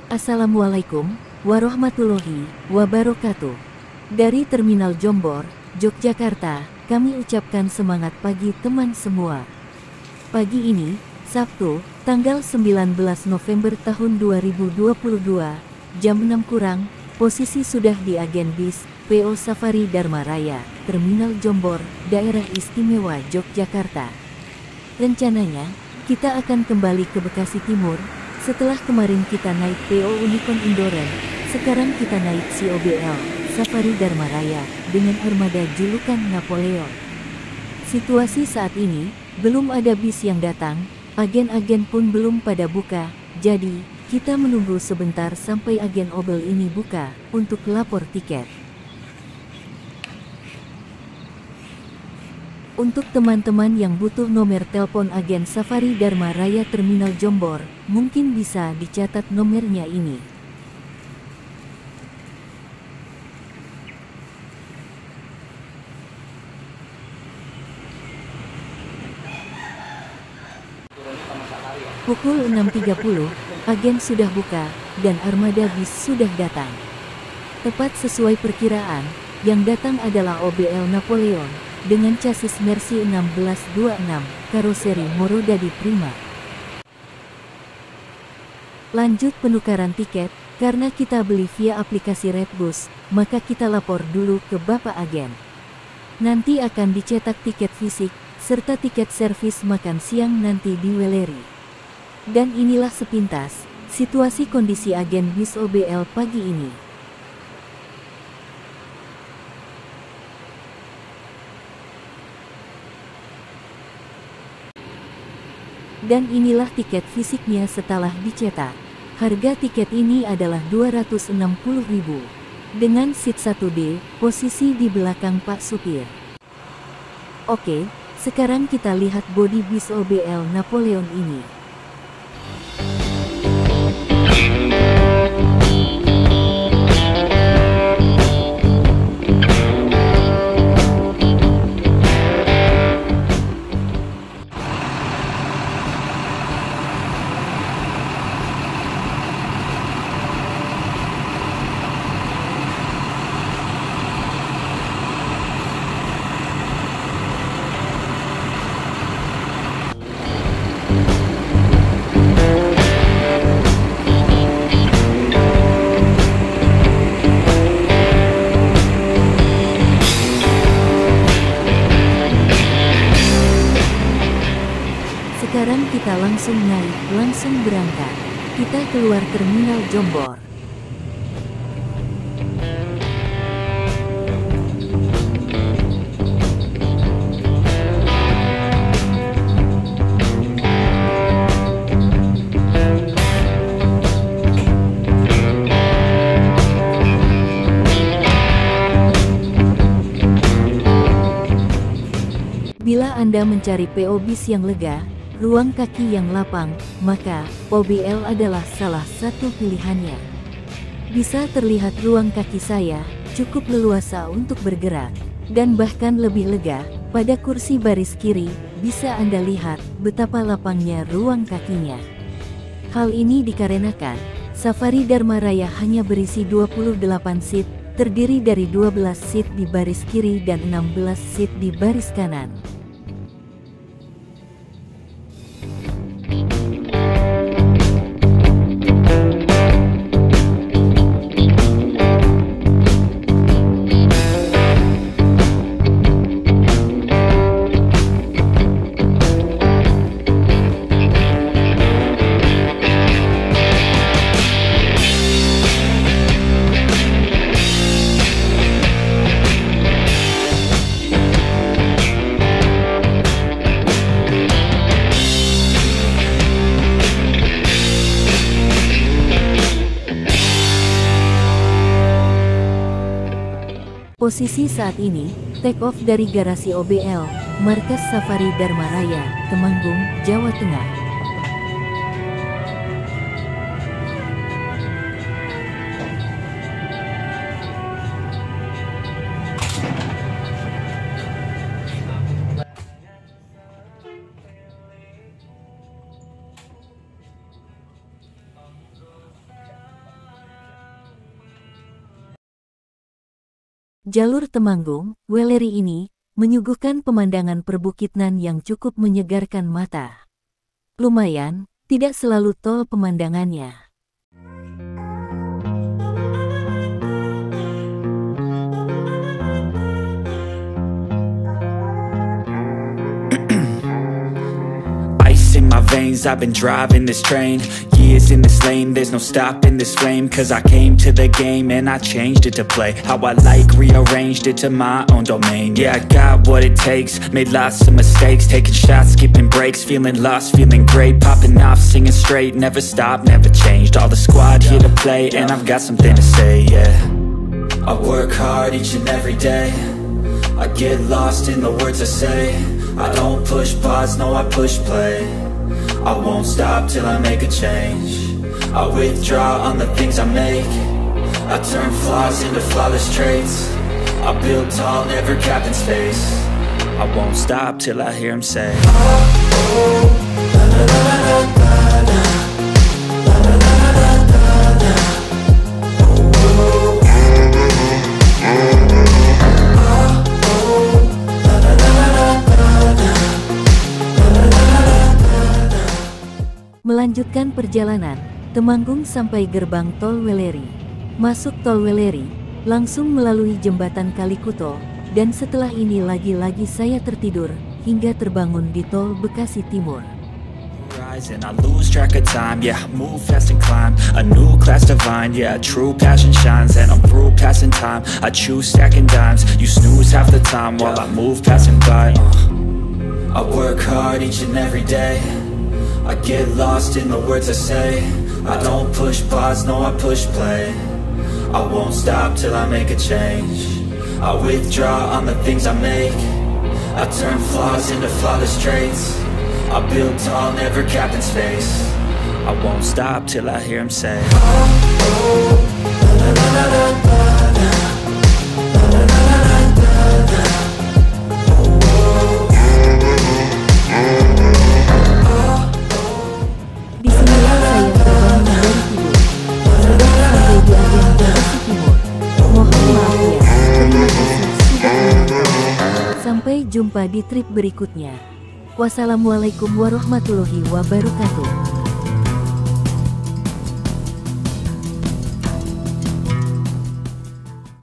Assalamualaikum warahmatullahi wabarakatuh. Dari Terminal Jombor, Yogyakarta, kami ucapkan semangat pagi teman semua. Pagi ini, Sabtu, tanggal 19 November tahun 2022, jam 6 kurang, posisi sudah di agen bis PO Safari Dharma Raya, Terminal Jombor, Daerah Istimewa Yogyakarta. Rencananya, kita akan kembali ke Bekasi Timur. Setelah kemarin kita naik PO Unicorn Indoren, sekarang kita naik COBL, Safari Dharma Raya, dengan armada julukan Napoleon. Situasi saat ini, belum ada bis yang datang, agen-agen pun belum pada buka, jadi, kita menunggu sebentar sampai agen obel ini buka, untuk lapor tiket. Untuk teman-teman yang butuh nomor telepon agen Safari Dharma Raya Terminal Jombor, mungkin bisa dicatat nomornya ini. Pukul 6.30, agen sudah buka, dan armada bis sudah datang. Tepat sesuai perkiraan, yang datang adalah OBL Napoleon, dengan chassis Mercy 1626, karoseri Morodadi Prima. Lanjut penukaran tiket, karena kita beli via aplikasi Redbus, maka kita lapor dulu ke Bapak Agen. Nanti akan dicetak tiket fisik, serta tiket servis makan siang nanti di Weleri. Dan inilah sepintas, situasi kondisi agen bis OBL pagi ini. Dan inilah tiket fisiknya setelah dicetak. Harga tiket ini adalah Rp260.000. Dengan seat 1D, posisi di belakang Pak Supir. Oke, sekarang kita lihat bodi bis OBL Napoleon ini. Sekarang kita langsung naik, langsung berangkat. Kita keluar Terminal Jombor. Bila Anda mencari PO bis yang lega, ruang kaki yang lapang, maka OBL adalah salah satu pilihannya. Bisa terlihat ruang kaki saya cukup leluasa untuk bergerak, dan bahkan lebih lega. Pada kursi baris kiri, bisa Anda lihat betapa lapangnya ruang kakinya. Hal ini dikarenakan Safari Dharma Raya hanya berisi 28 seat, terdiri dari 12 seat di baris kiri dan 16 seat di baris kanan. Posisi saat ini, take off dari garasi OBL, markas Safari Dharma Raya, Temanggung, Jawa Tengah. Jalur Temanggung, Weleri ini menyuguhkan pemandangan perbukitan yang cukup menyegarkan mata. Lumayan, tidak selalu tol pemandangannya. In my veins, I've been driving this train. Years in this lane, there's no stopping this flame. Cause I came to the game and I changed it to play how I like, rearranged it to my own domain. Yeah, I got what it takes, made lots of mistakes, taking shots, skipping breaks, feeling lost, feeling great, popping off, singing straight, never stopped, never changed. All the squad here to play and I've got something to say, yeah. I work hard each and every day, I get lost in the words I say. I don't push pause, no I push play. I won't stop till I make a change. I withdraw on the things I make. I turn flaws into flawless traits. I build tall, never capped in space. I won't stop till I hear him say, oh, oh, la la la la la la, la la la la la la, oh, oh. Melanjutkan perjalanan, Temanggung sampai gerbang tol Weleri. Masuk tol Weleri, langsung melalui jembatan Kalikuto, dan setelah ini lagi-lagi saya tertidur, hingga terbangun di tol Bekasi Timur. And I lose track of time, yeah, move fast and climb a new class divine, yeah, true passion shines. And I'm through passing time, I choose stacking dimes. You snooze half the time while I move passing by. I work hard each and every day, I get lost in the words I say. I don't push pause, no I push play. I won't stop till I make a change. I withdraw on the things I make. I turn flaws into flawless traits. I build tall, never capped in space. I won't stop till I hear him say, oh, oh, la la la la la la, la la la la la la, oh, oh. Disinilah saya terbangun dari tidur. Sudah sampai di agen Bekasi Timur. Mohon maaf ya, terima kasih sudah menonton. Sampai jumpa di trip berikutnya. Wassalamualaikum warahmatullahi wabarakatuh.